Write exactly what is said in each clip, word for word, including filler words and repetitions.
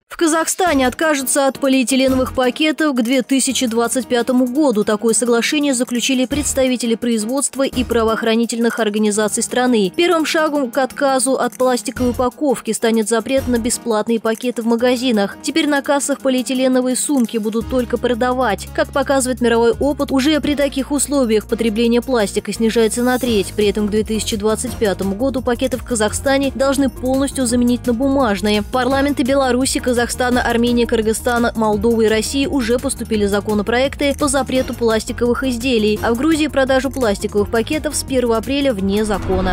В Казахстане откажутся от полиэтиленовых пакетов к две тысячи двадцать пятому году. Такое соглашение заключили представители производства и правоохранительных организаций страны. Первым шагом к отказу от пластиковой упаковки станет запрет на бесплатные пакеты в магазинах. Теперь на кассах полиэтиленовые сумки будут только продавать. Как показывает мировой опыт, уже при таких условиях потребление пластика снижается на треть. При этом к две тысячи двадцать пятому году пакеты в Казахстане должны полностью заменить на бумажные. Парламенты Беларуси, Казахстана, Казахстана, Армении, Кыргызстана, Молдовы и России уже поступили законопроекты по запрету пластиковых изделий, а в Грузии продажу пластиковых пакетов с первого апреля вне закона.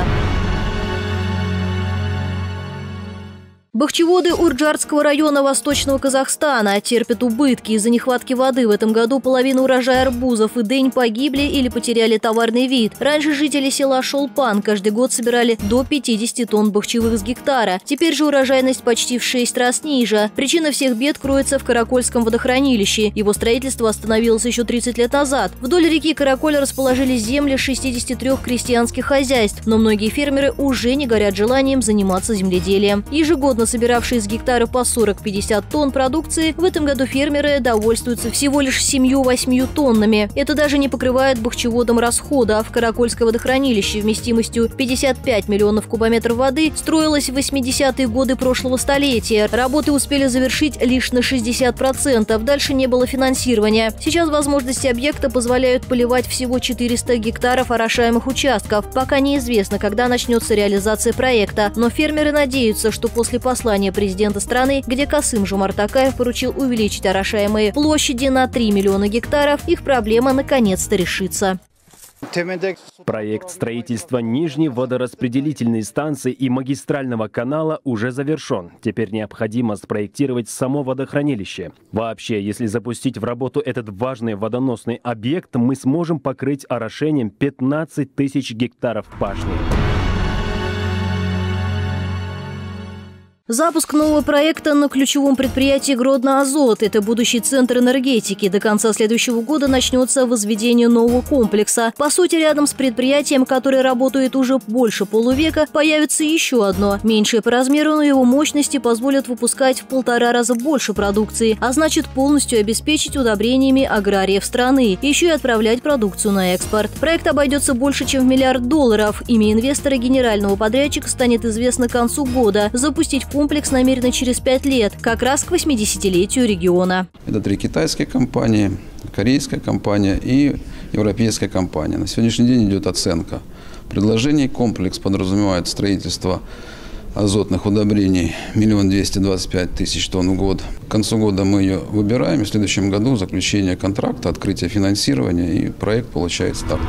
Бахчеводы Урджарского района Восточного Казахстана терпят убытки из-за нехватки воды. В этом году половина урожая арбузов и дынь погибли или потеряли товарный вид. Раньше жители села Шолпан каждый год собирали до пятидесяти тонн бахчевых с гектара. Теперь же урожайность почти в шесть раз ниже. Причина всех бед кроется в Каракольском водохранилище. Его строительство остановилось еще тридцать лет назад. Вдоль реки Караколь расположились земли шестидесяти трёх крестьянских хозяйств, но многие фермеры уже не горят желанием заниматься земледелием. Ежегодно собиравшие с гектара по сорок-пятьдесят тонн продукции, в этом году фермеры довольствуются всего лишь семью-восьмью тоннами. Это даже не покрывает бахчеводам расхода. В Каракольское водохранилище вместимостью пятьдесят пять миллионов кубометров воды строилось в восьмидесятые годы прошлого столетия. Работы успели завершить лишь на шестьдесят процентов. Дальше не было финансирования. Сейчас возможности объекта позволяют поливать всего четыреста гектаров орошаемых участков. Пока неизвестно, когда начнется реализация проекта, но фермеры надеются, что после послания президента страны, где Касым-Жомарт Токаев поручил увеличить орошаемые площади на три миллиона гектаров, их проблема наконец-то решится. Проект строительства нижней водораспределительной станции и магистрального канала уже завершен. Теперь необходимо спроектировать само водохранилище. Вообще, если запустить в работу этот важный водоносный объект, мы сможем покрыть орошением пятнадцать тысяч гектаров пашни. Запуск нового проекта на ключевом предприятии «Гродно-Азот». Это будущий центр энергетики. До конца следующего года начнется возведение нового комплекса. По сути, рядом с предприятием, которое работает уже больше полувека, появится еще одно. Меньшее по размеру, но его мощности позволят выпускать в полтора раза больше продукции, а значит полностью обеспечить удобрениями аграриев страны. Еще и отправлять продукцию на экспорт. Проект обойдется больше, чем в миллиард долларов. Имя инвестора генерального подрядчика станет известно к концу года. Запустить комплекс намерены через пять лет, как раз к восьмидесятилетию региона. Это три китайские компании, корейская компания и европейская компания. На сегодняшний день идет оценка предложений. Комплекс подразумевает строительство азотных удобрений миллион двести двадцать пять тысяч тонн в год. К концу года мы ее выбираем, и в следующем году заключение контракта, открытие финансирования, и проект получает старт.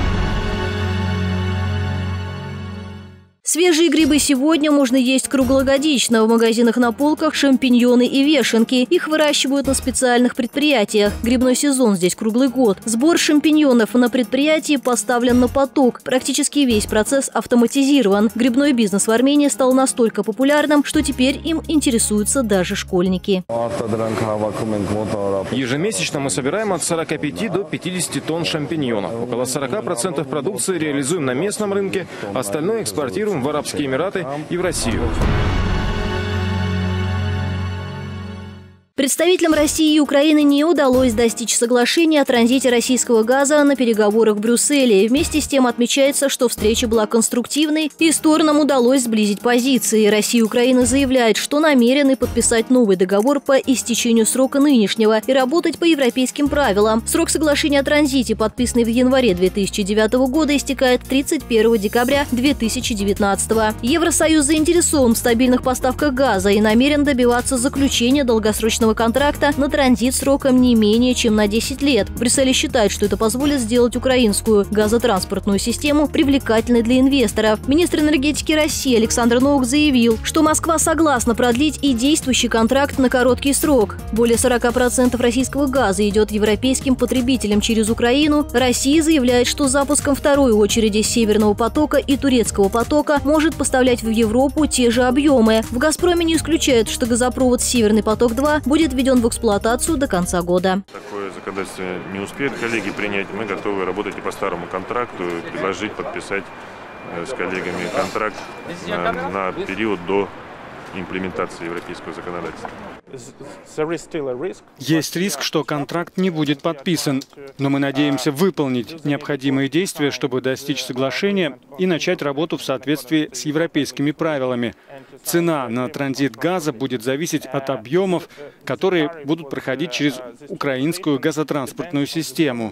Свежие грибы сегодня можно есть круглогодично. В магазинах на полках шампиньоны и вешенки. Их выращивают на специальных предприятиях. Грибной сезон здесь круглый год. Сбор шампиньонов на предприятии поставлен на поток. Практически весь процесс автоматизирован. Грибной бизнес в Армении стал настолько популярным, что теперь им интересуются даже школьники. Ежемесячно мы собираем от сорока пяти до пятидесяти тонн шампиньонов. Около сорока процентов продукции реализуем на местном рынке, остальное экспортируем в Арабские Эмираты и в Россию. Представителям России и Украины не удалось достичь соглашения о транзите российского газа на переговорах в Брюсселе. Вместе с тем отмечается, что встреча была конструктивной и сторонам удалось сблизить позиции. Россия и Украина заявляют, что намерены подписать новый договор по истечению срока нынешнего и работать по европейским правилам. Срок соглашения о транзите, подписанный в январе две тысячи девятого года, истекает тридцать первого декабря две тысячи девятнадцатого. Евросоюз заинтересован в стабильных поставках газа и намерен добиваться заключения долгосрочного контракта на транзит сроком не менее чем на десять лет. В Брюсселе считают, что это позволит сделать украинскую газотранспортную систему привлекательной для инвесторов. Министр энергетики России Александр Новак заявил, что Москва согласна продлить и действующий контракт на короткий срок. Более сорока процентов российского газа идет европейским потребителям через Украину. Россия заявляет, что запуском второй очереди Северного потока и Турецкого потока может поставлять в Европу те же объемы. В «Газпроме» не исключают, что газопровод «Северный поток-два» будет будет введен в эксплуатацию до конца года. Такое законодательство не успеют коллеги принять. Мы готовы работать и по старому контракту, предложить подписать с коллегами контракт на, на период до имплементации европейского законодательства. Есть риск, что контракт не будет подписан, но мы надеемся выполнить необходимые действия, чтобы достичь соглашения и начать работу в соответствии с европейскими правилами. Цена на транзит газа будет зависеть от объемов, которые будут проходить через украинскую газотранспортную систему.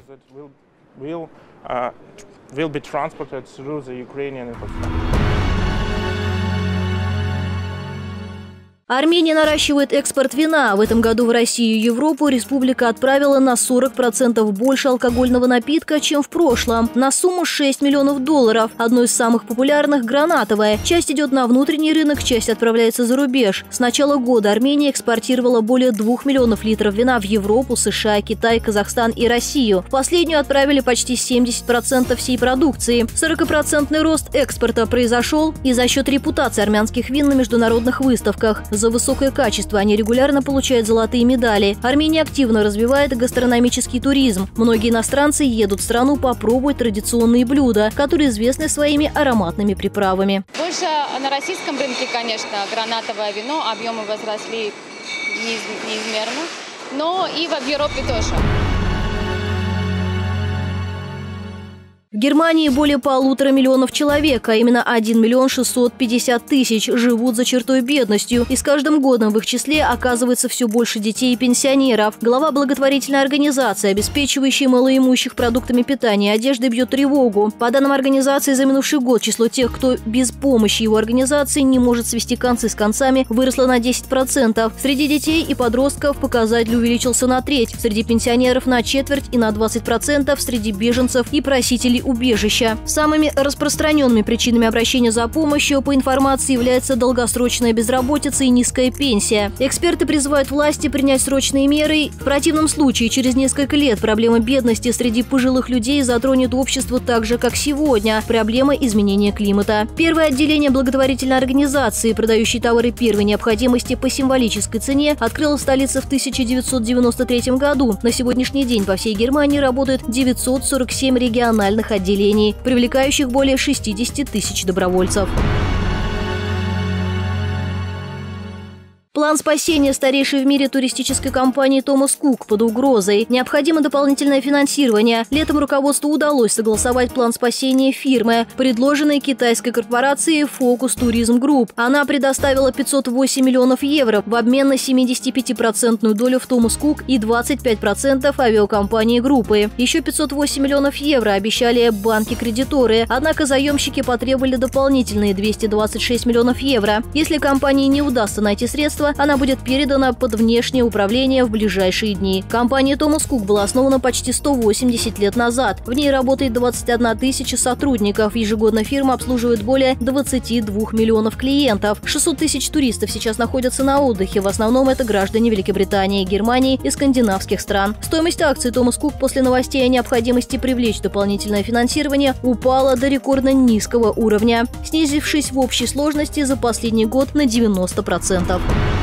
Армения наращивает экспорт вина. В этом году в Россию и Европу республика отправила на сорок процентов больше алкогольного напитка, чем в прошлом, на сумму шесть миллионов долларов. Одно из самых популярных – гранатовое. Часть идет на внутренний рынок, часть отправляется за рубеж. С начала года Армения экспортировала более двух миллионов литров вина в Европу, США, Китай, Казахстан и Россию. В последнюю отправили почти семьдесят процентов всей продукции. сорокапроцентный рост экспорта произошел и за счет репутации армянских вин на международных выставках. За высокое качество они регулярно получают золотые медали. Армения активно развивает гастрономический туризм. Многие иностранцы едут в страну попробовать традиционные блюда, которые известны своими ароматными приправами. Больше на российском рынке, конечно, гранатовое вино, объемы возросли неизмерно, но и в Европе тоже. В Германии более полутора миллионов человек, а именно один миллион шестьсот пятьдесят тысяч, живут за чертой бедностью. И с каждым годом в их числе оказывается все больше детей и пенсионеров. Глава благотворительной организации, обеспечивающей малоимущих продуктами питания и одеждой, бьет тревогу. По данным организации, за минувший год число тех, кто без помощи его организации не может свести концы с концами, выросло на десять процентов. Среди детей и подростков показатель увеличился на треть, среди пенсионеров на четверть и на двадцать процентов, среди беженцев и просителей убежища. Самыми распространенными причинами обращения за помощью, по информации, является долгосрочная безработица и низкая пенсия. Эксперты призывают власти принять срочные меры. В противном случае, через несколько лет проблема бедности среди пожилых людей затронет общество так же, как сегодня – проблема изменения климата. Первое отделение благотворительной организации, продающей товары первой необходимости по символической цене, открыло в столице в тысяча девятьсот девяносто третьем году. На сегодняшний день по всей Германии работает девятьсот сорок семь региональных отделений, привлекающих более шестидесяти тысяч добровольцев. План спасения старейшей в мире туристической компании Томас Кук под угрозой. Необходимо дополнительное финансирование. Летом руководству удалось согласовать план спасения фирмы, предложенной китайской корпорацией Focus Tourism Group. Она предоставила пятьсот восемь миллионов евро в обмен на семидесятипятипроцентную долю в Томас Кук и двадцать пять процентов авиакомпании группы. Еще пятьсот восемь миллионов евро обещали банки-кредиторы, однако заемщики потребовали дополнительные двести двадцать шесть миллионов евро. Если компании не удастся найти средства, она будет передана под внешнее управление в ближайшие дни. Компания Томас Кук была основана почти сто восемьдесят лет назад. В ней работает двадцать одна тысяча сотрудников. Ежегодно фирма обслуживает более двадцати двух миллионов клиентов. шестьсот тысяч туристов сейчас находятся на отдыхе. В основном это граждане Великобритании, Германии и скандинавских стран. Стоимость акций Томас Кук после новостей о необходимости привлечь дополнительное финансирование упала до рекордно низкого уровня, снизившись в общей сложности за последний год на девяносто процентов.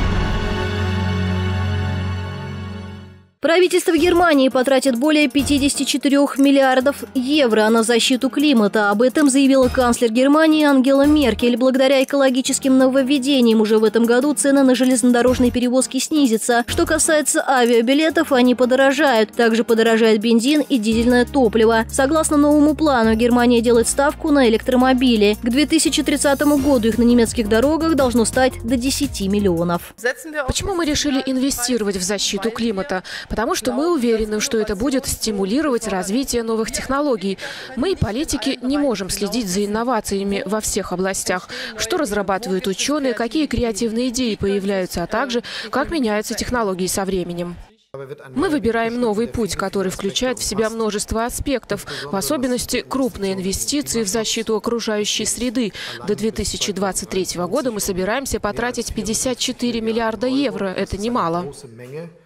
Правительство Германии потратит более пятидесяти четырёх миллиардов евро на защиту климата. Об этом заявила канцлер Германии Ангела Меркель. Благодаря экологическим нововведениям уже в этом году цены на железнодорожные перевозки снизятся. Что касается авиабилетов, они подорожают. Также подорожает бензин и дизельное топливо. Согласно новому плану, Германия делает ставку на электромобили. К две тысячи тридцатому году их на немецких дорогах должно стать до десяти миллионов. Почему мы решили инвестировать в защиту климата? Потому что мы уверены, что это будет стимулировать развитие новых технологий. Мы, политики, не можем следить за инновациями во всех областях. Что разрабатывают ученые, какие креативные идеи появляются, а также как меняются технологии со временем. Мы выбираем новый путь, который включает в себя множество аспектов, в особенности крупные инвестиции в защиту окружающей среды. До две тысячи двадцать третьего года мы собираемся потратить пятьдесят четыре миллиарда евро. Это немало.